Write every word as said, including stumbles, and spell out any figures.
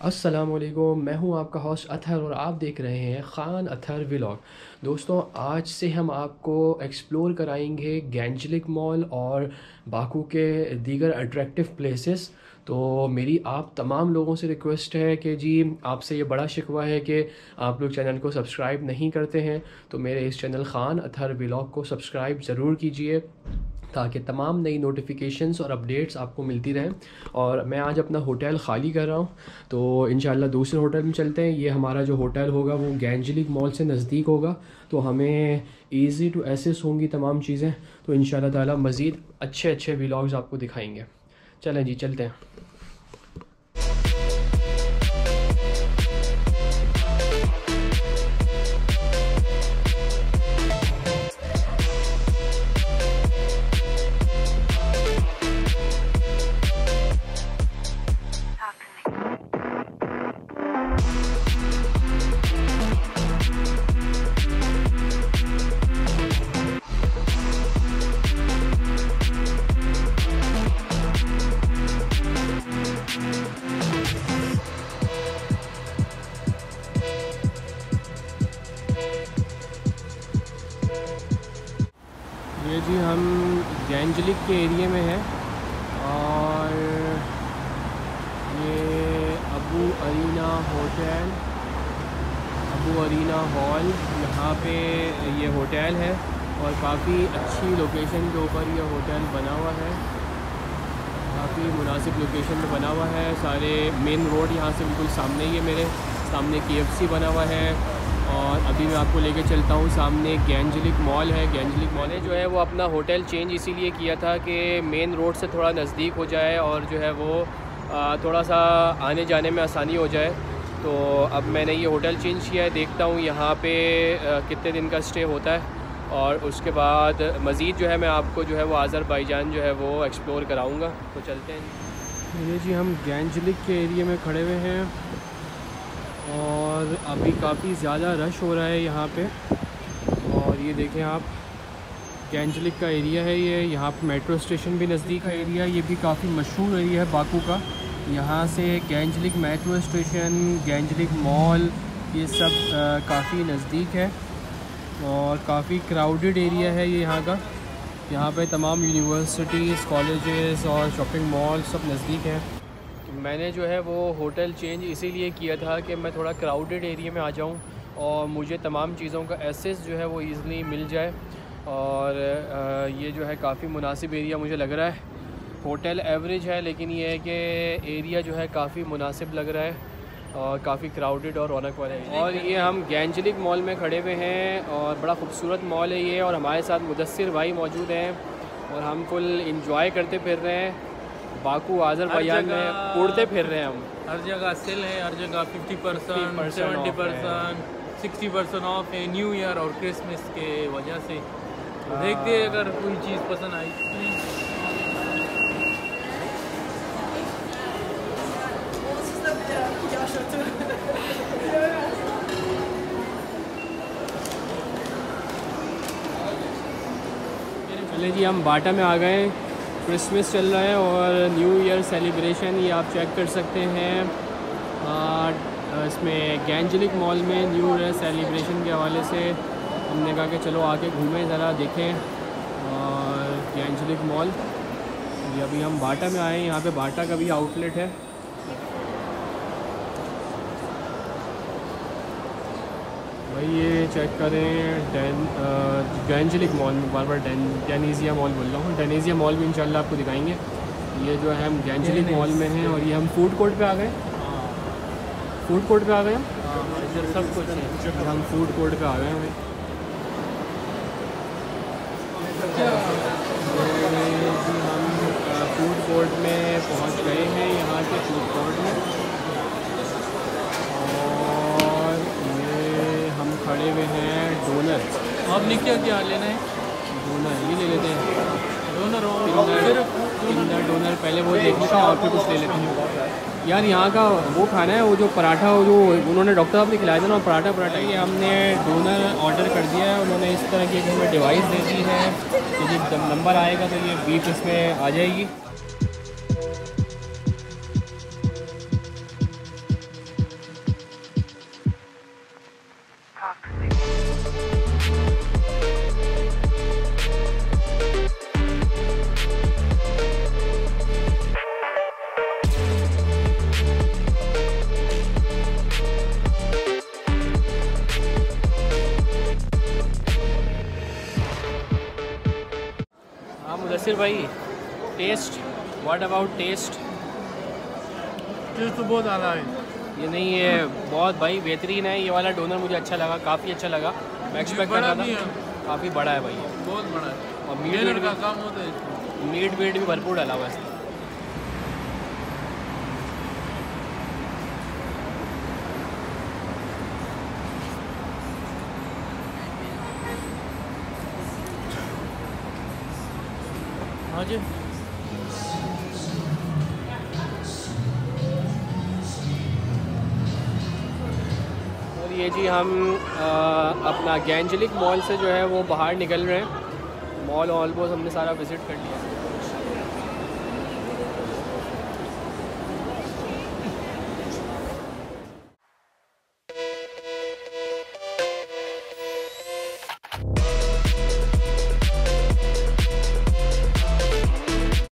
अस्सलामुअलैकुम, मैं हूं आपका होस्ट अतहर और आप देख रहे हैं ख़ान अतहर व्लॉग। दोस्तों, आज से हम आपको एक्सप्लोर कराएंगे गेंजलिक मॉल और बाकू के दीगर अट्रैक्टिव प्लेसेस। तो मेरी आप तमाम लोगों से रिक्वेस्ट है कि जी, आपसे ये बड़ा शिकवा है कि आप लोग चैनल को सब्सक्राइब नहीं करते हैं, तो मेरे इस चैनल ख़ान अतहर व्लॉग को सब्सक्राइब ज़रूर कीजिए ताकि तमाम नई नोटिफिकेशंस और अपडेट्स आपको मिलती रहें। और मैं आज अपना होटल ख़ाली कर रहा हूँ, तो इंशाल्लाह दूसरे होटल में चलते हैं। ये हमारा जो होटल होगा वो गेंजलिक मॉल से नज़दीक होगा, तो हमें इजी टू एसेस होंगी तमाम चीज़ें। तो इंशाल्लाह ताला मज़ीद अच्छे अच्छे व्लॉग्स आपको दिखाएंगे। चलें जी, चलते हैं। ये जी हम गेंजलिक के एरिया में हैं और ये Abu Arena hotel, Abu Arena hall, यहाँ पे ये होटल है और काफ़ी अच्छी लोकेशन के ऊपर ये होटल बना हुआ है। काफ़ी मुनासिब लोकेशन पे बना हुआ है। सारे मेन रोड यहाँ से बिल्कुल सामने ही है, मेरे सामने केएफसी बना हुआ है। और अभी मैं आपको लेके चलता हूँ, सामने गेंजलिक मॉल है। गेंजलिक मॉल है जो है वो अपना होटल चेंज इसीलिए किया था कि मेन रोड से थोड़ा नज़दीक हो जाए और जो है वो थोड़ा सा आने जाने में आसानी हो जाए। तो अब मैंने ये होटल चेंज किया है। देखता हूँ यहाँ पे कितने दिन का स्टे होता है और उसके बाद मज़ीद जो है मैं आपको जो है वो आज़रबाईजान जो है वो एक्सप्लोर कराऊँगा। तो चलते हैं। ये जी हम गेंजलिक के एरिया में खड़े हुए हैं और अभी काफ़ी ज़्यादा रश हो रहा है यहाँ पे। और ये देखें आप, गेंजलिक का एरिया है ये। यहाँ पर मेट्रो स्टेशन भी नज़दीक है एरिया। ये भी काफ़ी मशहूर एरिया है बाकू का। यहाँ से Ganjlik metro station, Ganjlik mall, ये सब काफ़ी नज़दीक है और काफ़ी क्राउडेड एरिया है ये यहाँ का। यहाँ पे तमाम यूनिवर्सिटीज़, कॉलेजेस और शॉपिंग मॉल सब नज़दीक हैं। मैंने जो है वो होटल चेंज इसीलिए किया था कि मैं थोड़ा क्राउडेड एरिया में आ जाऊँ और मुझे तमाम चीज़ों का एक्सेस जो है वो ईज़िली मिल जाए। और ये जो है काफ़ी मुनासिब एरिया मुझे लग रहा है। होटल एवरेज है लेकिन ये है कि एरिया जो है काफ़ी मुनासिब लग रहा है और काफ़ी क्राउडेड और रौनक वाला है। और ये हम गेंजलिक मॉल में खड़े हुए हैं और बड़ा खूबसूरत मॉल है ये। और हमारे साथ मुदस्सिर भाई मौजूद हैं और हम फुल इंजॉय करते फिर रहे हैं। बाकू आज़रबाईजान में उड़ते फिर रहे हैं हम। हर जगह सेल है, हर जगह fifty percent, seventy percent, sixty percent off है न्यू ईयर और क्रिसमस के वजह से। तो देखते हैं अगर कोई चीज़ पसंद आई। चले जी, हम बाटा में आ गए। क्रिसमस चल रहा है और न्यू ईयर सेलिब्रेशन, ये आप चेक कर सकते हैं। आ, इसमें गेंजलिक मॉल में न्यू ईयर सेलिब्रेशन के हवाले से हमने कहा कि चलो आके घूमें, ज़रा देखें। और गेंजलिक मॉल, ये अभी हम बाटा में आए हैं। यहाँ पे बाटा का भी आउटलेट है। भाई ये चेक करें, डेन गेंजलिक मॉल में, बार बार डेन डेनीज़िया मॉल बोल रहा हूँ। डेनीज़िया मॉल भी इंशाल्लाह आपको दिखाएंगे। ये जो है हम गेंजलिक मॉल में हैं और ये हम फूड कोर्ट पे आ गए। फूड कोर्ट पे आ गए हम, इधर सब कुछ है। हम फूड कोर्ट पे आ गए हैं। जी हम फूड कोर्ट में पहुँच गए हैं, यहाँ के फूड कोर्ट में। खड़े हुए हैं डोनर। आपने क्या क्या लेना है? डोनर ये ले लेते हैं। डोनर डोनर डोनर पहले वो देखने का और फिर कुछ ले लेते हैं। यार यहाँ का वो खाना है, वो जो पराठा, वो जो उन्होंने डॉक्टर साहब ने खिलाया था ना, पराठा पराठा ये हमने डोनर ऑर्डर कर दिया है। उन्होंने इस तरह की एक हमें डिवाइस दे दी है कि जब नंबर आएगा तो ये बीफ इसमें आ जाएगी। मुदस्सिर भाई, taste, what about taste? Taste तो बहुत आला है। ये नहीं, ये बहुत भाई बेहतरीन है। ये वाला डोनर मुझे अच्छा लगा, काफ़ी अच्छा लगा। मैं एक्सपेक्ट कर रहा था, काफ़ी बड़ा है भाई ये, बहुत बड़ा है। और मीट वीट का भी, काम होता है, मीट वीट भी भरपूर डाला हुआ है। हाँ जी। और ये जी हम आ, अपना गैंजलिक मॉल से जो है वो बाहर निकल रहे हैं। मॉल ऑलमोस्ट हमने सारा विज़िट कर लिया।